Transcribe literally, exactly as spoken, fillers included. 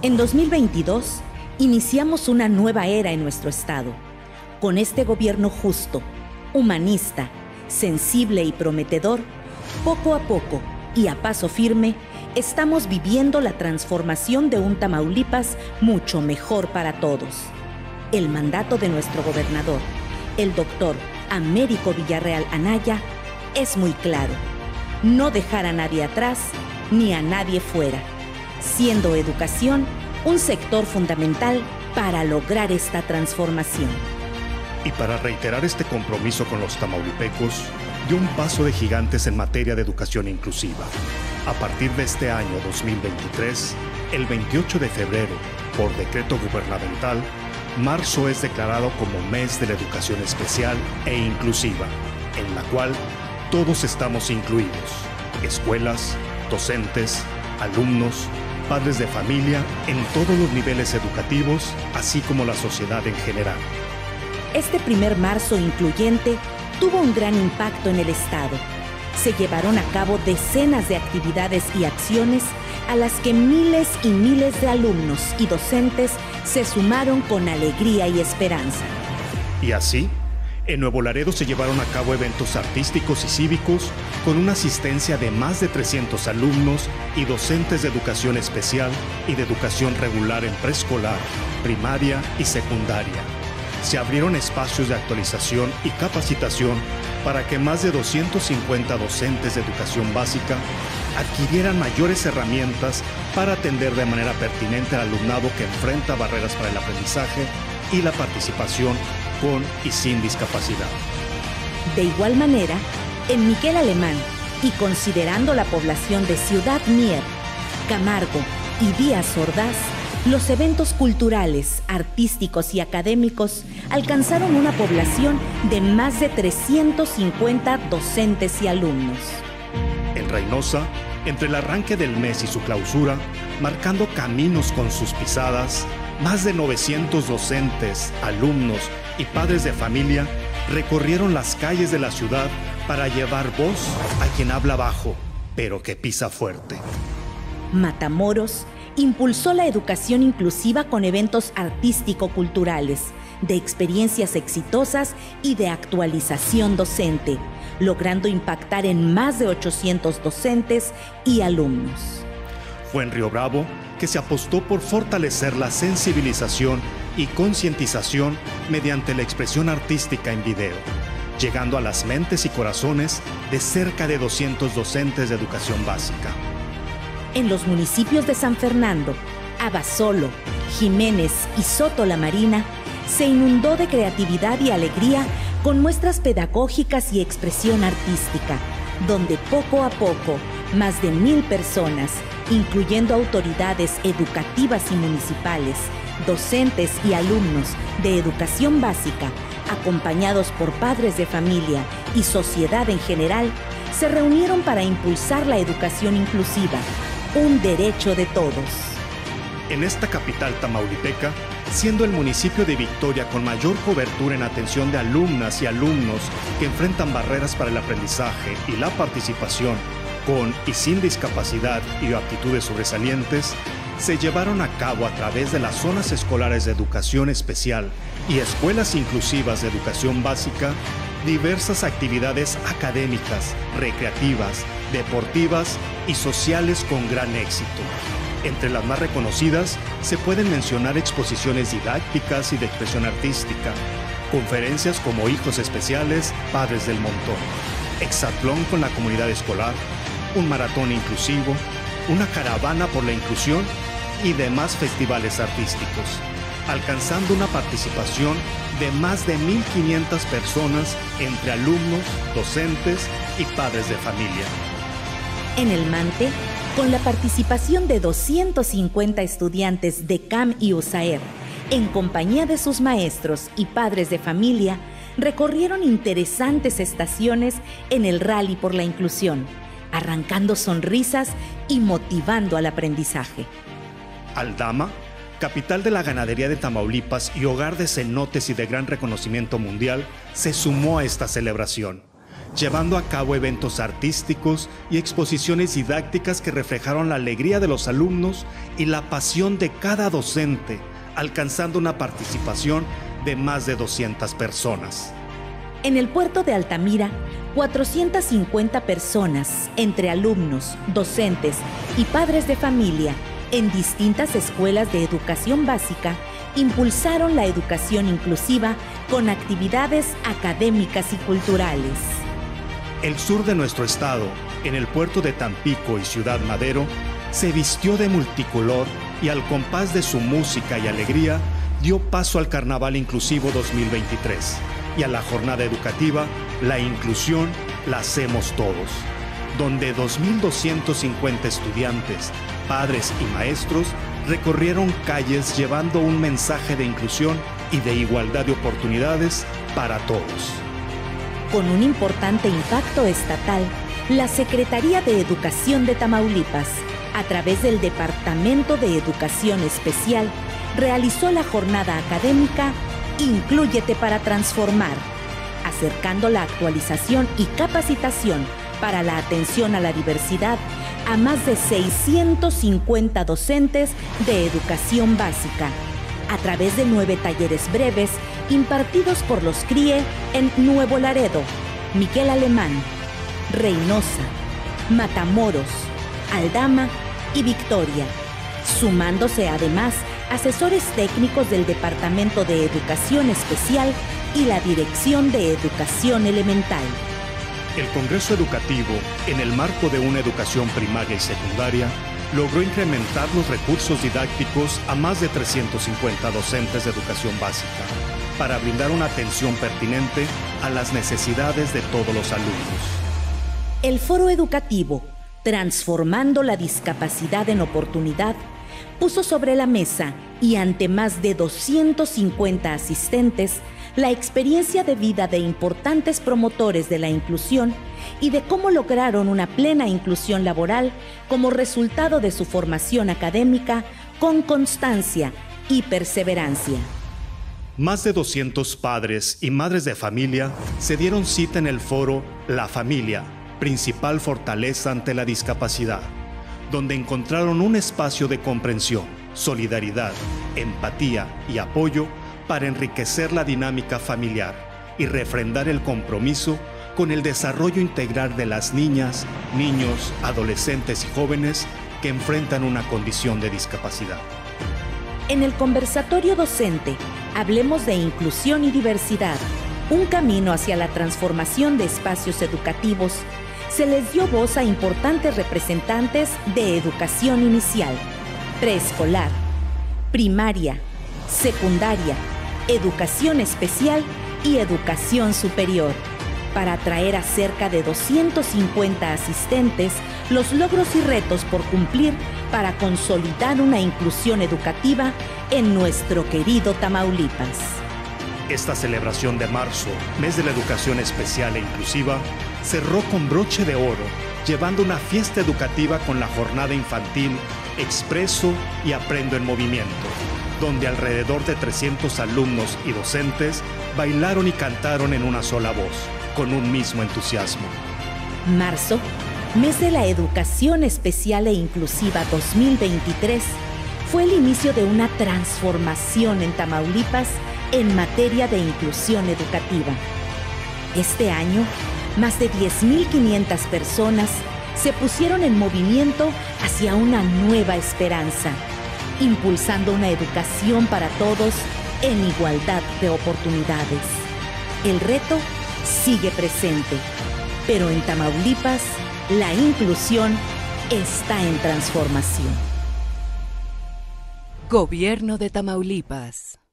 En dos mil veintidós, iniciamos una nueva era en nuestro estado. Con este gobierno justo, humanista, sensible y prometedor, poco a poco y a paso firme, estamos viviendo la transformación de un Tamaulipas mucho mejor para todos. El mandato de nuestro gobernador, el doctor Américo Villarreal Anaya, es muy claro: no dejar a nadie atrás ni a nadie fuera, siendo educación un sector fundamental para lograr esta transformación. Y para reiterar este compromiso con los tamaulipecos, dio un paso de gigantes en materia de educación inclusiva. A partir de este año dos mil veintitrés, el veintiocho de febrero, por decreto gubernamental, marzo es declarado como mes de la educación especial e inclusiva, en la cual todos estamos incluidos: escuelas, docentes, alumnos, padres de familia, en todos los niveles educativos, así como la sociedad en general. Este primer marzo incluyente tuvo un gran impacto en el estado. Se llevaron a cabo decenas de actividades y acciones a las que miles y miles de alumnos y docentes se sumaron con alegría y esperanza. Y así, en Nuevo Laredo se llevaron a cabo eventos artísticos y cívicos con una asistencia de más de trescientos alumnos y docentes de educación especial y de educación regular en preescolar, primaria y secundaria. Se abrieron espacios de actualización y capacitación para que más de doscientos cincuenta docentes de educación básica adquirieran mayores herramientas para atender de manera pertinente al alumnado que enfrenta barreras para el aprendizaje y la participación con y sin discapacidad. De igual manera, en Miguel Alemán, y considerando la población de Ciudad Mier, Camargo y Díaz Ordaz, los eventos culturales, artísticos y académicos alcanzaron una población de más de trescientos cincuenta docentes y alumnos. En Reynosa, entre el arranque del mes y su clausura, marcando caminos con sus pisadas, más de novecientos docentes, alumnos y padres de familia recorrieron las calles de la ciudad para llevar voz a quien habla bajo, pero que pisa fuerte. Matamoros impulsó la educación inclusiva con eventos artístico-culturales, de experiencias exitosas y de actualización docente, logrando impactar en más de ochocientos docentes y alumnos. Fue en Río Bravo que se apostó por fortalecer la sensibilización y concientización mediante la expresión artística en video, llegando a las mentes y corazones de cerca de doscientos docentes de educación básica. En los municipios de San Fernando, Abasolo, Jiménez y Soto la Marina, se inundó de creatividad y alegría con muestras pedagógicas y expresión artística, donde poco a poco, más de mil personas, incluyendo autoridades educativas y municipales, docentes y alumnos de educación básica, acompañados por padres de familia y sociedad en general, se reunieron para impulsar la educación inclusiva, un derecho de todos. En esta capital tamaulipeca, siendo el municipio de Victoria con mayor cobertura en atención de alumnas y alumnos que enfrentan barreras para el aprendizaje y la participación con y sin discapacidad y aptitudes sobresalientes, se llevaron a cabo a través de las zonas escolares de educación especial y escuelas inclusivas de educación básica diversas actividades académicas, recreativas, deportivas y sociales con gran éxito. Entre las más reconocidas se pueden mencionar exposiciones didácticas y de expresión artística, conferencias como Hijos Especiales, Padres del Montón, hexatlón con la comunidad escolar, un maratón inclusivo, una caravana por la inclusión y demás festivales artísticos, alcanzando una participación de más de mil quinientas personas entre alumnos, docentes y padres de familia. En el Mante, con la participación de doscientos cincuenta estudiantes de C A M y U S A E R, en compañía de sus maestros y padres de familia, recorrieron interesantes estaciones en el Rally por la Inclusión, arrancando sonrisas y motivando al aprendizaje. Aldama, capital de la ganadería de Tamaulipas y hogar de cenotes y de gran reconocimiento mundial, se sumó a esta celebración, llevando a cabo eventos artísticos y exposiciones didácticas que reflejaron la alegría de los alumnos y la pasión de cada docente, alcanzando una participación de más de doscientas personas. En el puerto de Altamira, cuatrocientas cincuenta personas, entre alumnos, docentes y padres de familia, en distintas escuelas de educación básica, impulsaron la educación inclusiva con actividades académicas y culturales. El sur de nuestro estado, en el puerto de Tampico y Ciudad Madero, se vistió de multicolor y al compás de su música y alegría, dio paso al Carnaval Inclusivo dos mil veintitrés y a la jornada educativa La Inclusión la hacemos todos, donde dos mil doscientos cincuenta estudiantes, padres y maestros recorrieron calles llevando un mensaje de inclusión y de igualdad de oportunidades para todos. Con un importante impacto estatal, la Secretaría de Educación de Tamaulipas, a través del Departamento de Educación Especial, realizó la jornada académica Inclúyete para Transformar, acercando la actualización y capacitación para la atención a la diversidad a más de seiscientos cincuenta docentes de educación básica, a través de nueve talleres breves impartidos por los C R I E en Nuevo Laredo, Miguel Alemán, Reynosa, Matamoros, Aldama y Victoria, sumándose además asesores técnicos del Departamento de Educación Especial y la Dirección de Educación Elemental. El Congreso Educativo, en el marco de una educación primaria y secundaria, logró incrementar los recursos didácticos a más de trescientos cincuenta docentes de educación básica para brindar una atención pertinente a las necesidades de todos los alumnos. El Foro Educativo, Transformando la Discapacidad en Oportunidad, puso sobre la mesa y ante más de doscientos cincuenta asistentes la experiencia de vida de importantes promotores de la inclusión y de cómo lograron una plena inclusión laboral como resultado de su formación académica con constancia y perseverancia. Más de doscientos padres y madres de familia se dieron cita en el foro La Familia, principal fortaleza ante la discapacidad, donde encontraron un espacio de comprensión, solidaridad, empatía y apoyo para enriquecer la dinámica familiar y refrendar el compromiso con el desarrollo integral de las niñas, niños, adolescentes y jóvenes que enfrentan una condición de discapacidad. En el conversatorio docente, hablemos de inclusión y diversidad, un camino hacia la transformación de espacios educativos, se les dio voz a importantes representantes de educación inicial, preescolar, primaria, secundaria, educación especial y educación superior, para atraer a cerca de doscientos cincuenta asistentes los logros y retos por cumplir para consolidar una inclusión educativa en nuestro querido Tamaulipas. Esta celebración de marzo, mes de la educación especial e inclusiva, cerró con broche de oro, llevando una fiesta educativa con la jornada infantil Expreso y Aprendo en Movimiento, donde alrededor de trescientos alumnos y docentes bailaron y cantaron en una sola voz, con un mismo entusiasmo. Marzo, mes de la educación especial e inclusiva dos mil veintitrés, fue el inicio de una transformación en Tamaulipas en materia de inclusión educativa. Este año, más de diez mil quinientas personas se pusieron en movimiento hacia una nueva esperanza, impulsando una educación para todos en igualdad de oportunidades. El reto sigue presente, pero en Tamaulipas la inclusión está en transformación. Gobierno de Tamaulipas.